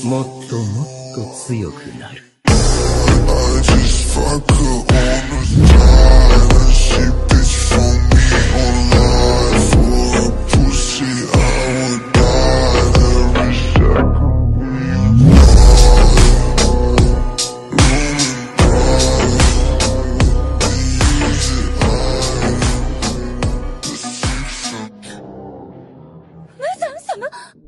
もっともっと強くなる。 無惨様。